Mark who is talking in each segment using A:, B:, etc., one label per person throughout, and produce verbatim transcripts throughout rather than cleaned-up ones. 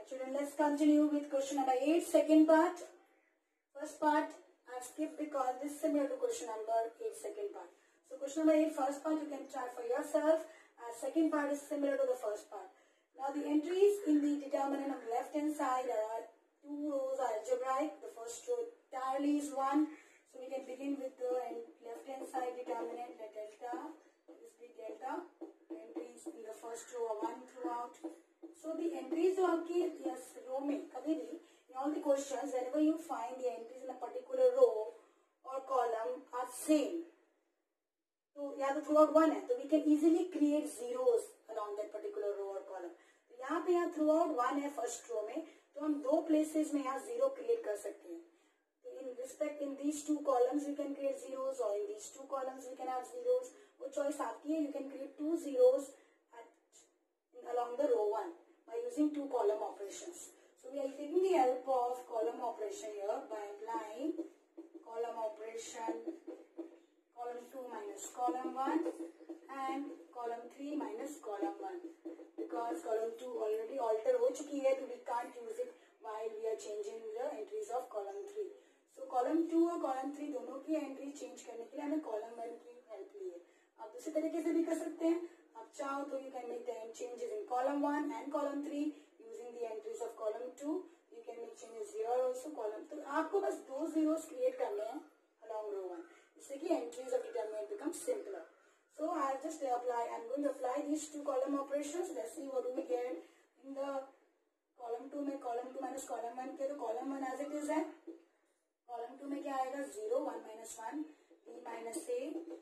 A: Children, let's continue with question number eight, second part. First part I've skipped because this is similar to question number eight, second part. So question number eight, first part you can try for yourself. Uh, second part is similar to the first part. Now the entries in the determinant on the left hand side are two rows are algebraic. The first row entirely is one. So we can begin with the left hand side determinant. Let delta, this be delta. Entries in the first row are one throughout. So the entries जो आपकी yes row में कभी भी in all the questions whenever you find the entries in a particular row or column are same. तो यहाँ तो throughout one है तो we can easily create zeros along that particular row or column. तो यहाँ पे यहाँ throughout one है first row में तो हम दो places में यहाँ zero create कर सकते हैं. तो in respect in these two columns we can create zeros or in these two columns we can have zeros. वो choice आपकी है. You can create two zeros at in, along the row one by using two column operations. So we are taking the help of column operation here by applying column operation column two minus column one and column three minus column one because column two already altered हो चुकी है तो we can't use it while we are changing the entries of column three. So column two और column three दोनों की entry change करने के लिए हमें column one की help ली है. आप दूसरे तरीके से भी कर सकते हैं. आप चाहो तो you can make the changes in column one and column three using the entries of column two. You can make changes here also column. तो आपको बस दो zeros create करने हैं along row one. इससे कि entries of determinant become simpler. So I have just apply. I'm going to apply these two column operations. Let's see what do we get in the column two में column two minus column one के तो column one as it is है. Column two में क्या आएगा zero one minus one b minus a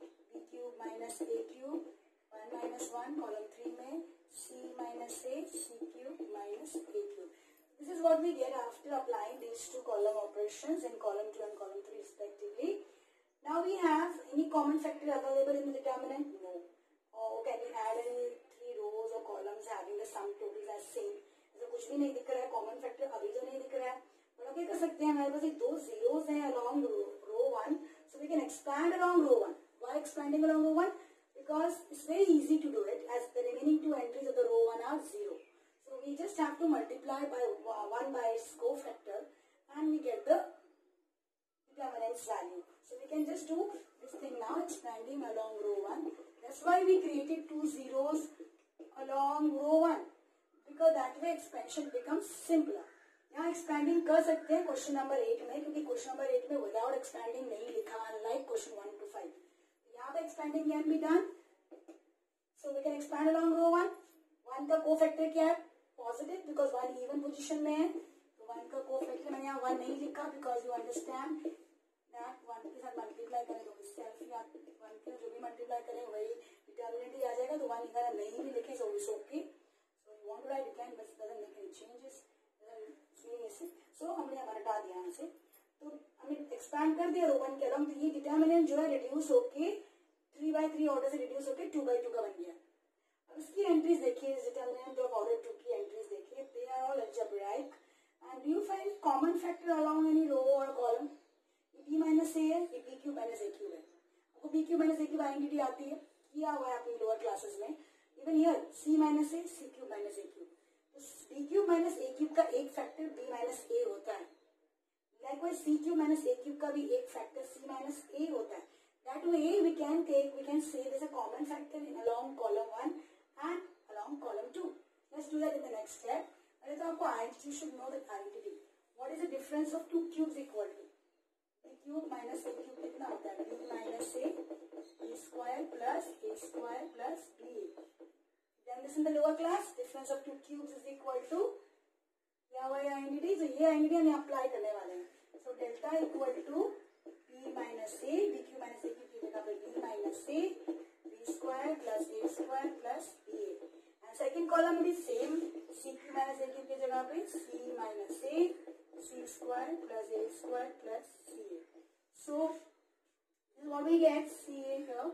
A: b cube minus a cube one minus one. Column three में c minus a c cube minus a cube. This is what we get after applying these two column operations in column two and column three respectively. Now we have any common factor available in the determinant? No. Or can we add any three rows or columns having the sum totals as same? ऐसा कुछ भी नहीं दिख रहा है. Common factor अभी तो नहीं दिख रहा है. But क्या कर सकते हैं? हमारे पास एक दो zeros हैं along row, row one, so we can expand along row one. Why expanding along row one? Because it's very easy to do it as the remaining two entries of the row one are zero. So we just have to multiply by one by its cofactor and we get the determinant's value. So we can just do this thing now, expanding along row one. That's why we created two zeros along row one, because that way expansion becomes simpler. यहाँ expanding कर सकते हैं question number eight में, क्योंकि question number eight में without expanding नहीं लिखा, unlike question one to five. यहाँ पे expanding can be done. So we can expand along row one. One का cofactor क्या है? Positive, because one even position में है. तो one का cofactor मैंने यहाँ one नहीं लिखा because you understand that one के साथ multiply करें तो self या one के जो भी multiply करें वही determinant ही आ जाएगा. तो one इधर नहीं भी लिखे so it's okay. So you want to write, you can, but it doesn't make any changes. So हमने हमारा हटा दिया यहाँ से. तो हमने एक्सपैंड कर दिया रो वन के अलॉन्ग. तो ये डिटर्मिनेंट जो है रिड्यूस होके थ्री बाई थ्री ऑर्डर से रिड्यूस होके टू बाई टू का बन गया. अब इसकी एंट्रीज देखिए, डिटर्मिनेंट ऑफ ऑर्डर टू की एंट्रीज देखिए. They are all algebraic. And do you find common factor along any row और कॉलम? बी माइनस ए है, ये b cube minus a cube है. आपको b cube minus a cube identity आती है, किया हुआ है अपनी लोअर क्लासेस में. Even here c minus a c cube minus a cube. तो b cube minus a cube का एक फैक्टर बी माइनस ए होता है. Likewise, c cube minus a cube का भी एक factor c minus a होता है. That way we can take, we can say there's a common factor in along column one and along column two. Let's do that in the next step. पहले तो आपको identity, you should know the identity. What is the difference of two cubes equal to? b cube minus a cube कितना होता है? b minus a, b square plus a square plus b. Then this in the lower class, difference of two cubes is equal to क्या हुआ identity. तो ये identity हम apply करने वाले हैं. So delta equal to b minus a, b cube minus a cube की जगह पे b minus a, b square plus a square plus b a. And second column भी same, c cube minus a cube की जगह पे c minus a, c square plus a square plus c a. So what we get c a here.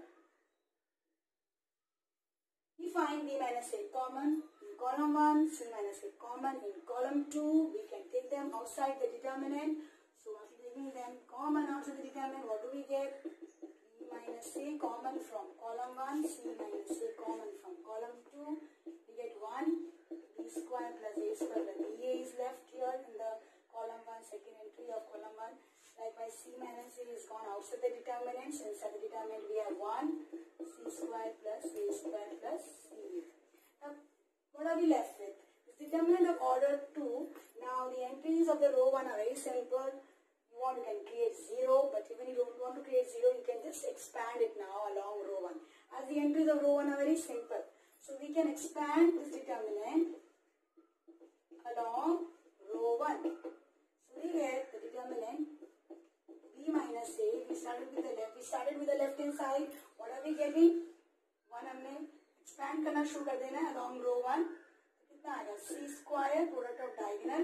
A: We find b minus a common in column one, c minus a common in column two. We can take them outside the determinant. So after taking them common outside the determinant, what do we get? b minus a common from column one, c minus a common from column two. We get one, b square plus a square plus B A is left here in the column one, second entry of column one. Likewise, C minus A is gone outside the determinant. So inside the determinant we have one C square plus A square plus C. Now, what are we left with? This determinant of order two. Now, the entries of the row one are very simple. You want, you can create zero, but even you don't want to create zero, you can just expand it now along row one. As the entries of row one are very simple. So, we can expand this determinant along row one. So, we get the determinant B minus A. We started with the left. We started with the left hand side. What are we getting? One हमने expand करना शुरू कर देना है along row one. तो कितना आएगा? C square product of diagonal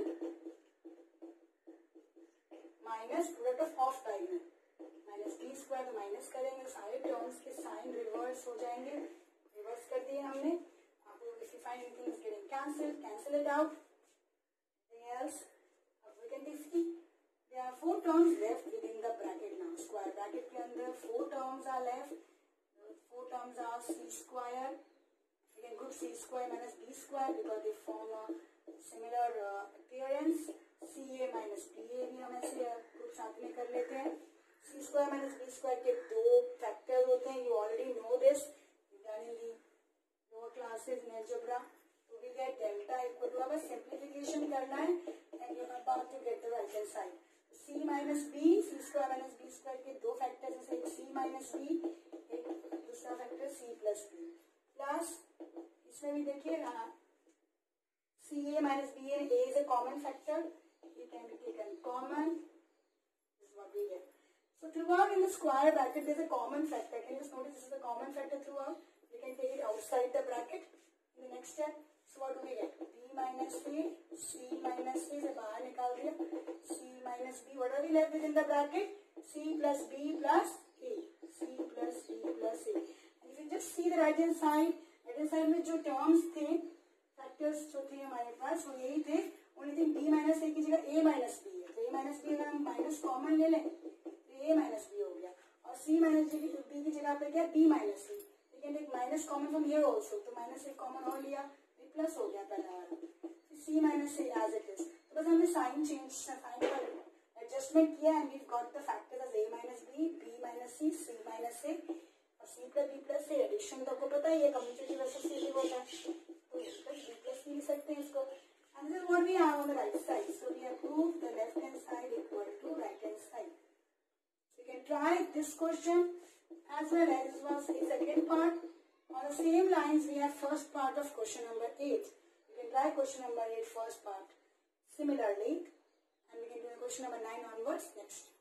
A: minus product of off diagonal minus B square तो minus करेंगे. सारे terms के sign reverse हो जाएंगे. Reverse कर दिए हमने. अब if you find anything is getting cancelled, cancel it out. Anything else? अब we can see. There are four terms left within the bracket now. Square bracket के अंदर four terms are left. Four terms are C square. We can group C square minus B square because they form a similar uh, appearance. C A minus B A भी हम ऐसे group साथ में कर लेते हैं. C square minus B square के दो factors होते हैं. You already know this. You've done in the lower classes in algebra. So we get delta equal to अब simplification करना है and you're about to get the right hand side. C minus B, C square minus B square के दो factors हैं. एक C minus B, एक दूसरा factor C plus B. Plus इसमें भी देखिएगा C A minus B A, A is a common factor. It can be taken common. This is what we get. So throughout in the square bracket there is a common factor. Can you just notice this is a common factor throughout? We can take it outside the bracket in the next step. So what do we get? B minus A, C minus A से बाहर निकाल दिया. C minus B. What are we left with in the bracket? C plus B plus A. C plus B plus A. And if you just see the right hand side, right hand side में जो terms थे, factors जो थे हमारे पास वो यही थे. Only thing B minus A की जगह A minus B है. तो A minus B अगर हम minus common ले लें, तो A minus B हो गया. और C minus B की जगह पे क्या B minus A. We can take minus common from here also. तो minus A common और लिया. प्लस हो गया पहला वाला. C minus A as it is. तो बस हमने साइन चेंज साइन पर एडजस्टमेंट किया and we got the factors as A minus B, B minus C, C minus A और C plus B plus A. Addition तो आपको पता ही है, कम्युटेटिव एसोसिएटिव होता है. तो प्लस B plus C लिख सकते हैं इसको. And this is what we have on the right side. So we have proved the left hand side equal to right hand side. So you can try this question as well as this was the second part. On the same lines, we have first part of question number eight. You can try question number eight first part similarly, and we can do the question number nine onwards next.